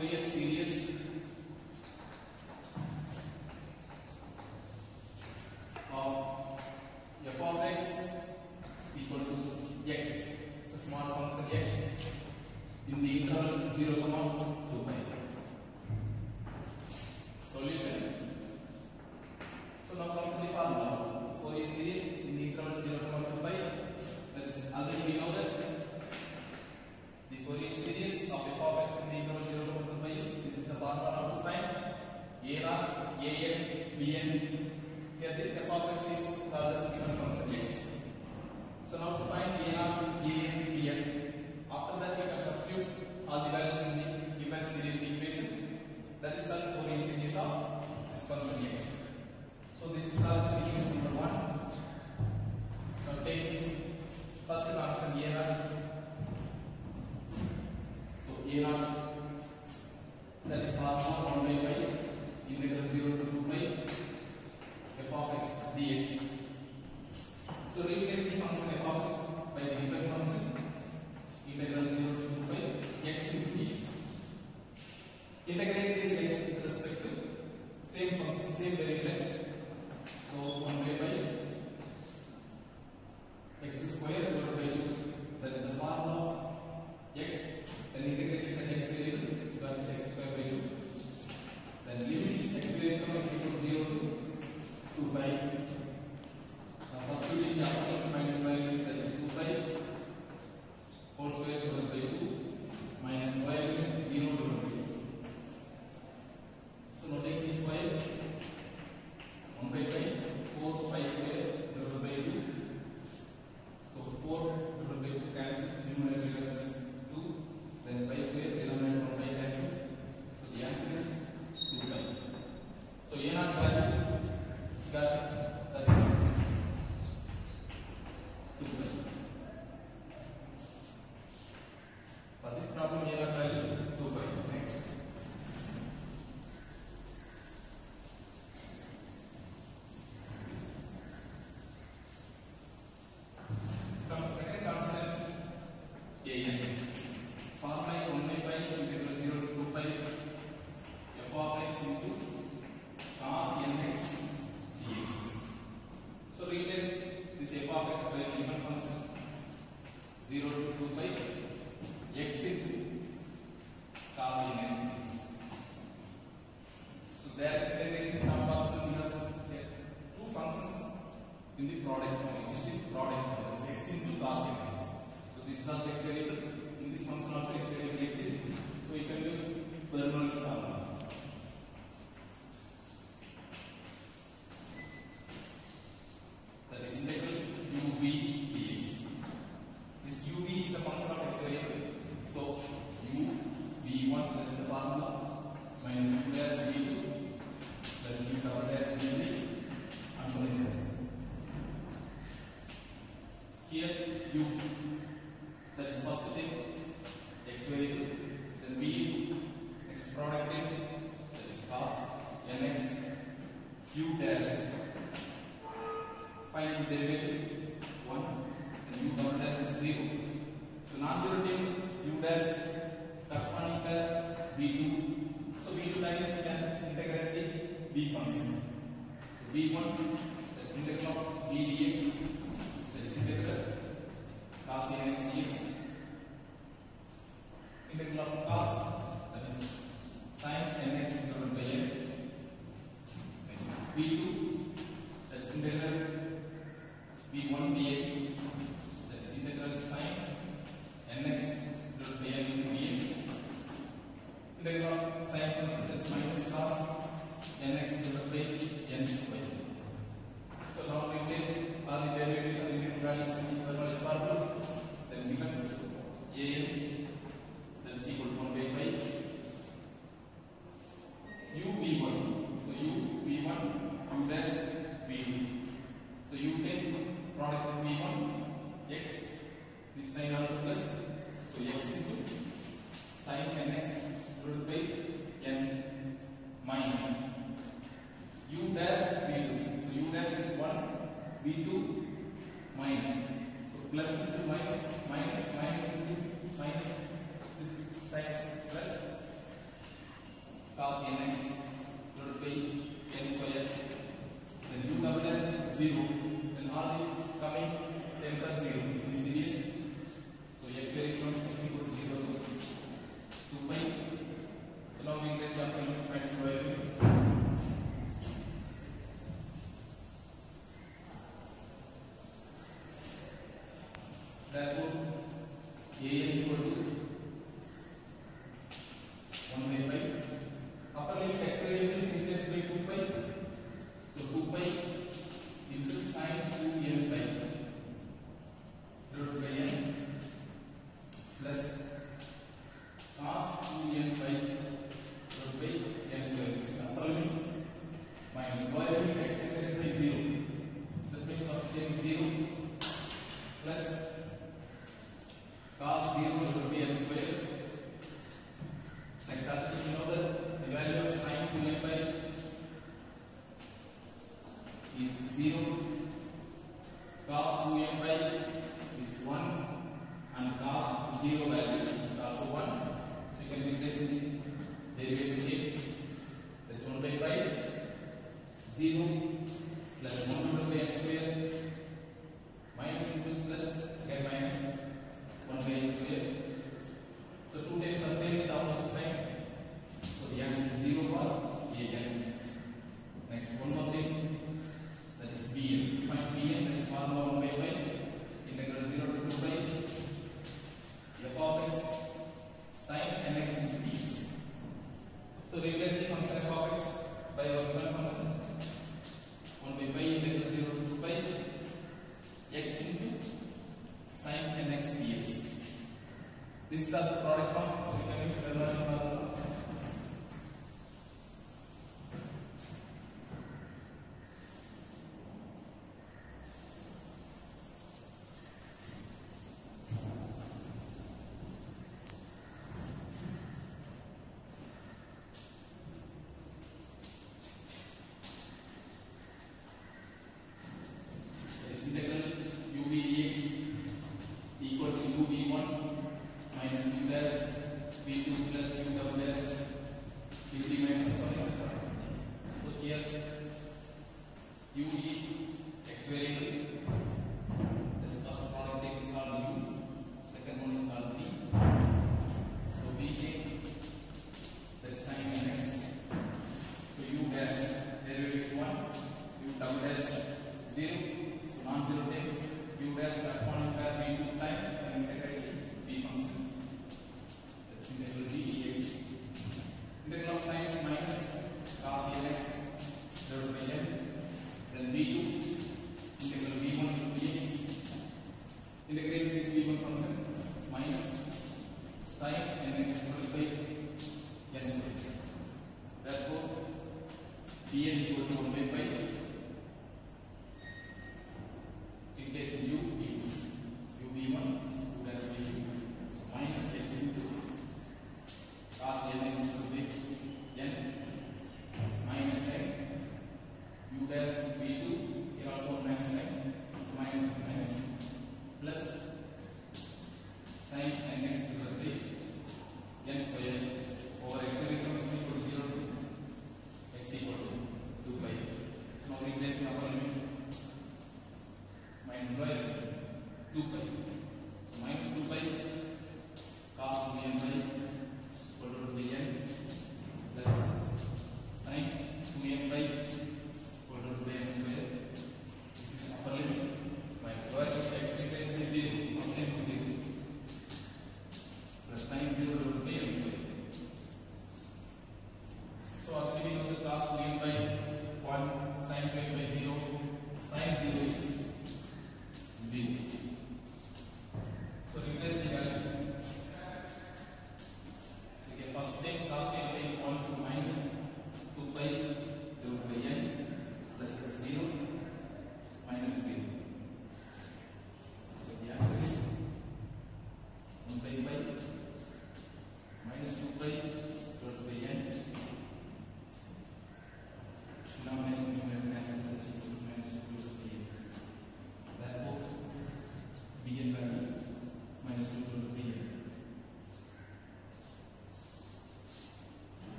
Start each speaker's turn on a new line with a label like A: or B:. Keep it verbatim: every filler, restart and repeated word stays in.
A: Fourier series of f of x is equal to x. So small function x in the interval zero comma two pi. Solution. So now come to the formula. Fourier series in the interval zero comma two pi. That is already we know that the Fourier series of f of x in the interval zero comma two pi is this is the formula now to find a naught, a n, b n. Here this f of x is called as given function x. So now to find a naught, a n, b n. After that you can substitute all the values in the given series equation. That is called Fourier series of this function x. So this is called the series number one. Now take this first constant a naught. So a naught, that is formula one by pi integral zero to two pi f of x dx. So replace the function f of x by the given function integral zero to two pi x into dx. Integrate this x with respect to same function, same variables. So one by pi x square divided by two. That is the formula of x. Then integrate the x variable, you have x square by two. Then leave this expression of x equal to zero to two pi. Now substituting the upper minus value, that is two pi whole square divided by two minus y zero divided by two. So now take this y one by pi four pi square divided by two. So four divided by two cancel, numerator becomes two. Then pi square zero minus one pi cancel. So the answer is two pi. So a naught value got, that is two pi. For this problem a naught value two pi. Next. Come to second constant a n. Formula is one by pi integral zero to two pi f of x into cos nx dx. So replace this f of x by the given function zero to two pi x into cos nx dx. So there integration is not possible because there are two functions in the product form, existing product form, that is x into cos nx. So this is also x variable. In this function also x variable exists. So you can use Bernoulli's formula. That is integral uv dx. This uv is a function of x variable. So u v one, that is the formula, minus u dash v two plus u double dash v three and so on. Here u, that is first thing, x variable. Then v is x product thing, that is cos nx u dash. Find the derivative one, and u double dash is zero. So non-zero thing u dash corresponding pair v two. So v two times we can integrate the v function. So v one, that is integral of v dx, that is integral cos nx dx. Integral of cos, that is sin nx divided by n. Next v two, that is integral v one dx, that is integral sin nx divided by n dx. Integral of sin function, that is minus cos nx divided by n square. So now replace all the derivatives and integral values in the Bernoulli's formula. Then we can a n, that is equal to one by pi u v one. So u v one, u dash v two. So u take product with v one, x, this sign also plus. So x into sin nx divided by n minus u dash v two. So u dash is one, v two minus. So plus into minus, minus, minus into minus. This sign plus zero, then all the coming terms are zero in the series. So x varies from x equal to zero to two pi. So now we replace the limit by square root. Therefore, a n equal to one by five. Upper limit x value is replaced by two pi. So two pi into sine two n pi divided by n plus cos two n pi divided by n square. This is upper limit minus lower limit x replaced by zero. So that means first term is zero plus cos zero divided by n square. Next, after you know that the value of sine two n pi is zero, cos two n pi is one, and cos zero value is also one. So you can replace in the derivation here. That is one by pi, zero plus one divided by n square minus two plus again minus one by n square. So two terms are same with the opposite sign. So the answer is zero for a n. Next, one more thing, that is b n. Find b n, that is formula one by pi integral zero to two pi f of x sin nx into dx. So replace the function f of x by our given function one by pi integral zero to two pi x into sin nx dx. This is also product form, so we can use Bernoulli's formula. This integral u b dx equal to u b one minus u dash b two plus u double dash b three minus so on et cetera. So here u is x variable. This first product term is called u, second one is called b. So b take that is sin nx. So u dash derivative is one, u double dash zero. So non-zero term, u dash corresponding pair b two times and integrate b function. That's integral b dx. Integral of sin is minus cos nx divided by n. Then b two integral b one into dx. Integrate this b one function minus sin nx divided by n square. Therefore, b n equal to one by pi